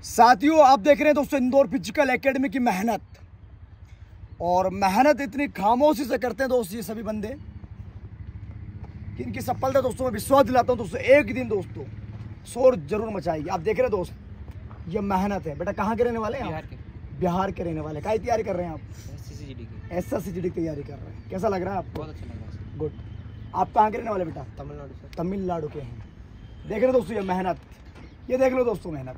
साथियों, आप देख रहे हैं दोस्तों इंदौर फिजिकल एकेडमी की मेहनत, और मेहनत इतनी खामोशी से करते हैं दोस्त ये सभी बंदे कि इनकी सफलता दोस्तों मैं विश्वास दिलाता हूं दोस्तों, एक दिन दोस्तों शोर जरूर मचाएगी। आप देख रहे हैं दोस्त, ये मेहनत है। बेटा कहाँ के रहने वाले हैं? बिहार के रहने वाले। क्या तैयारी कर रहे हैं आप? SSCGD की तैयारी कर रहे हैं। कैसा लग रहा है आपको? बहुत अच्छा लग रहा है। गुड। आप कहाँ के रहने वाले बेटा? तमिलनाडु से। तमिलनाडु के हैं। देख रहे हो दोस्तों ये मेहनत, ये देख लो दोस्तों मेहनत,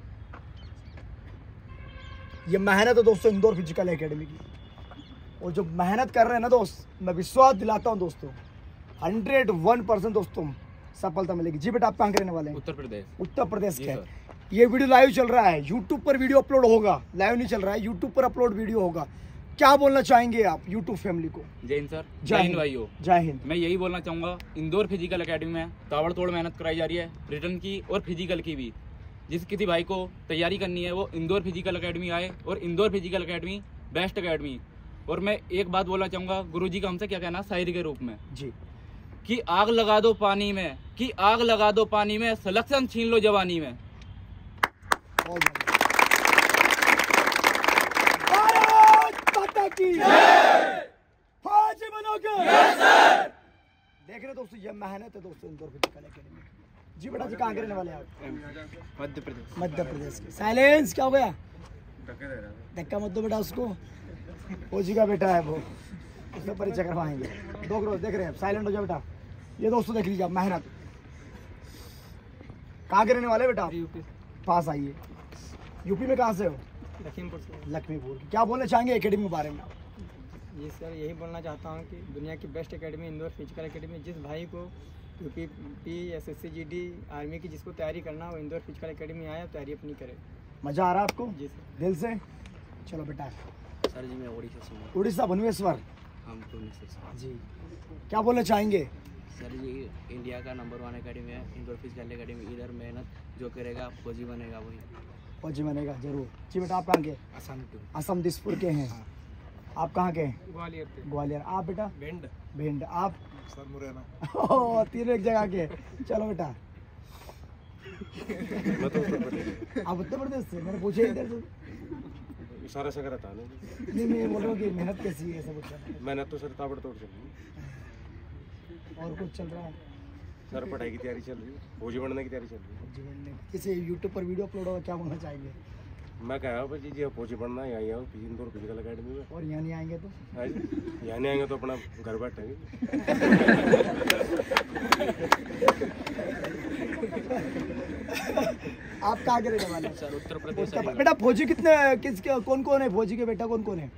ये मेहनत है दोस्तों इंदौर फिजिकल एकेडमी की। और जो मेहनत कर रहे हैं ना दोस्त, मैं विश्वास दिलाता हूं दोस्तों 101% दोस्तों सफलता मिलेगी। जी बेटा, आप कहाँ के रहने वाले हैं? उत्तर प्रदेश। उत्तर प्रदेश के। ये वीडियो लाइव चल रहा है, यूट्यूब पर वीडियो अपलोड होगा, लाइव नहीं चल रहा है, यूट्यूब पर अपलोड वीडियो होगा। क्या बोलना चाहेंगे आप यूट्यूब फैमिली को? जय हिंद सर। जय हिंद भाइयों। जय हिंद। मैं यही बोलना चाहूँगा, इंदौर फिजिकल एकेडमी में ताबड़तोड़ मेहनत कराई जा रही है, रिटर्न की और फिजिकल की भी। जिस किसी भाई को तैयारी करनी है वो इंदौर फिजिकल एकेडमी आए, और Indore physical academy best academy. और मैं एक बात बोलना चाहूँगा, गुरुजी का हमसे क्या कहना शायरी के रूप में जी, कि आग लगा दो पानी में, कि आग लगा दो पानी में, सिलेक्शन छीन लो जवानी में। देख रहे दोस्तों ये मेहनत है दोस्तों इंदौर फिजिकल एकेडमी। जी बेटा जी, कहाँ के रहने वाले हैं आप? मध्य प्रदेश। मध्य प्रदेश के। साइलेंस, क्या हो गया? धक्का मत दो बेटा उसको, ओजी का बेटा है वो, उसमें परिचय करवाएंगे। दो करोड़ देख रहे हैं, साइलेंट हो जाओ बेटा। ये दोस्तों देख लीजिए आप मेहनत। कहाँ के रहने वाले बेटा आप? यूपी। पास आइए। यूपी में कहाँ से हो? लखीमपुर से। लखीमपुर। क्या बोलना चाहेंगे एकेडमी के बारे में आप? जी सर, यही बोलना चाहता हूँ कि दुनिया की best academy Indore physical academy, जिस भाई को UP SSCGD आर्मी की जिसको तैयारी करना हो, इंदौर फिजिकल एकेडमी आया, तैयारी अपनी करे। मजा आ रहा है आपको? जी सर। दिल से। चलो बेटा। सर जी मैं उड़ीसा से हूँ। उड़ीसा भुवनेश्वर। हम भुवनेश्वर जी, क्या बोलना चाहेंगे? सर जी, इंडिया का नंबर 1 एकेडमी है इंदौर फिजिकल एकेडमी। इधर मेहनत जो करेगा फौजी बनेगा वही। फौजी बनेगा जरूर। जी बेटा, आप कहाँ के? असम दिसपुर के हैं। आप कहाँ के? ग्वालियर से। ग्वालियर। आप बेटा? भिंड। भिंड। आप? सर मुरैना। तीनों एक जगह के। चलो बेटा। आप उत्तर प्रदेश से? मैंने पूछा इधर से। सारा सगरा था नहीं, मैं बोल रहा हूँ कि मेहनत कैसी है, सब कुछ। मेहनत तो सर ताबड़तोड़ चल रही है। और कुछ चल रहा है? सर पढ़ाई की तैयारी चल रही है, फौजी बनने की तैयारी चल रही है। जीवन में किसी यूट्यूब पर वीडियो अपलोड होगा, क्या बोलना चाहेंगे? मैं कहा भाई जी फौजी बनना है, यहाँ आओ इंदौर फिजिकल एकेडमी में। और यहाँ नहीं आएंगे तो? हाँ जी, यहाँ नहीं आएंगे तो अपना घर बैठेंगे। आप कहाँ के रहने वाले हैं? सर उत्तर प्रदेश। बेटा फौजी कितने, कौन कौन है फौजी के? बेटा कौन कौन है?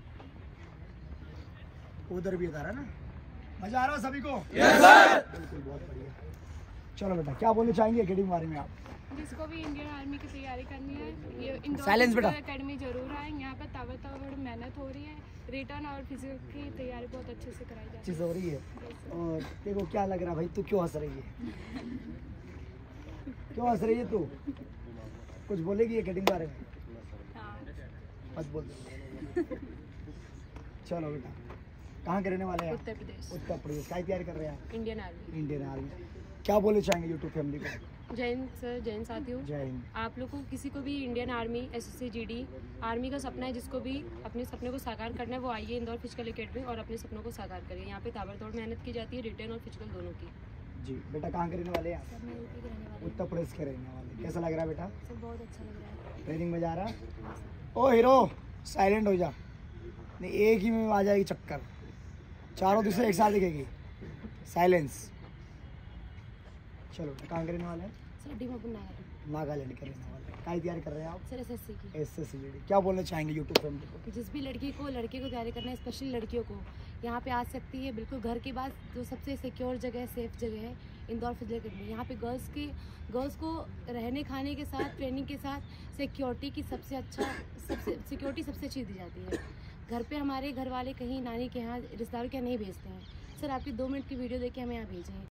उधर भी है ना? मजा आ रहा है सभी को? Yes sir. बिल्कुल, बहुत बढ़िया। चलो बेटा, क्या बोलना चाहेंगे एकेडमी के बारे में आप? जिसको भी इंडियन आर्मी की तैयारी करनी है, ये इंदौर बेटा। एकेडमी जरूर आए। यहाँ पर ताबड़तोड़ मेहनत हो रही है, रिटर्न और फिजिकल की तैयारी बहुत अच्छे से कराई जाती है। चीज़ हो रही है। और देखो क्या लग रहा है भाई, तू क्यों हंस रही है? क्यों हंस रही है तू? कुछ बोलेगी एकेडमी के बारे में? मत बोल। चलो बेटा, कहाँ के रहने वाले हैं? उत्तर प्रदेश। उत्तर प्रदेश। क्या तैयारी कर रहे हैं आप? Indian army. Indian army. क्या बोलना चाहेंगे यूट्यूब फैमिली को? जय हिंद सर, जय हिंद साथियों। जय हिंद। आप लोग को किसी को भी इंडियन आर्मी SSCGD आर्मी का सपना है, जिसको भी अपने सपने को साकार करना है, वो आइए इंदौर फिजिकल एकेडमी और अपने सपनों को साकार करिए। यहाँ पे ताबड़तोड़ मेहनत की जाती है, रिटर्न और फिजिकल दोनों की। जी बेटा, कहाँ के रहने वाले हैं? सर मैं यूपी के रहने वाली उत्तर प्रदेश के रहने वाले। कैसा लग रहा है बेटा? हूँ। सर बहुत अच्छा लग रहा है। ट्रेनिंग में जा रहा है? ओ हीरो, साइलेंट हो जा, नहीं एक ही में आ जाएगी चक्कर, चारों दूसरे एक साथ दिखेगी। साइलेंस। चलो बेटा, कहाँ के रहने वाले हैं? सर डीमापुर नागालैंड। नागालैंड के रहने वाले। क्या तैयारी कर रहे हैं आप? सर SSC की। SSCGD। क्या बोलना चाहेंगे यूट्यूब फैमिली को? कि जिस भी लड़के को तैयारी करना है, स्पेशली लड़कियों को यहाँ पे आ सकती है। बिल्कुल घर के बाद जो सबसे सिक्योर जगह है, सेफ जगह है, इंदौर फिजिकल एकेडमी। यहाँ पे गर्ल्स को रहने खाने के साथ, ट्रेनिंग के साथ सिक्योरिटी सबसे अच्छी दी जाती है। घर पे हमारे घर वाले कहीं नानी के यहाँ, रिश्तेदारों के यहाँ नहीं भेजते हैं। सर आपकी 2 मिनट की वीडियो देख के हमें यहाँ भेजें।